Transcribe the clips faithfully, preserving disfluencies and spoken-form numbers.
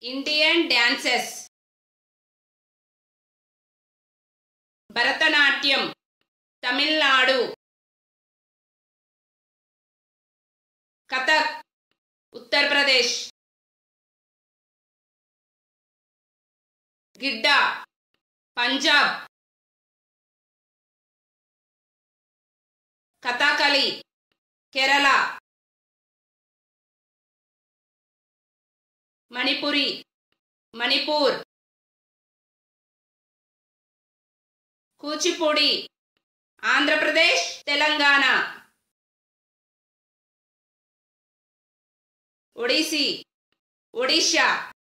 Indian dances Bharatanatyam Tamil Nadu Kathak Uttar Pradesh Giddha Punjab Kathakali Kerala Manipuri Manipur Kuchipudi Andhra Pradesh Telangana Odissi Odisha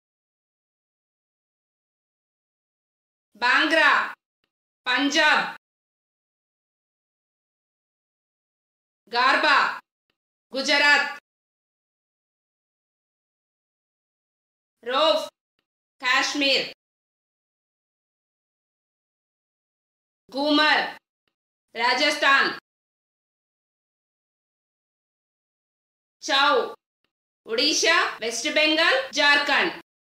Bhangra Punjab Garba Gujarat Rouf Kashmir Ghoomar Rajasthan Chhau Odisha west Bengal Jharkhand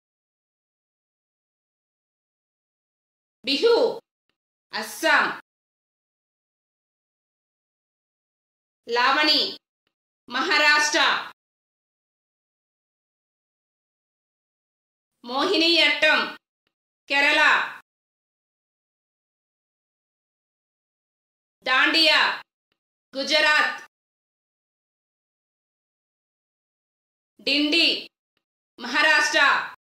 Bihu Assam Lavani Maharashtra Mohiniyattam Kerala Dandiya Gujarat Dindi Maharashtra